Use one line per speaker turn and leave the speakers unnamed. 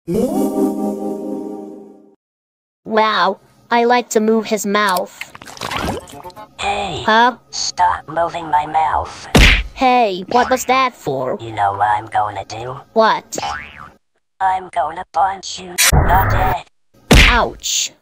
Wow, I like to move his mouth.
Hey,
Huh?
stop moving my mouth.
Hey, what was that for?
You know what I'm gonna do?
What?
I'm gonna punch you. Not dead.
Ouch.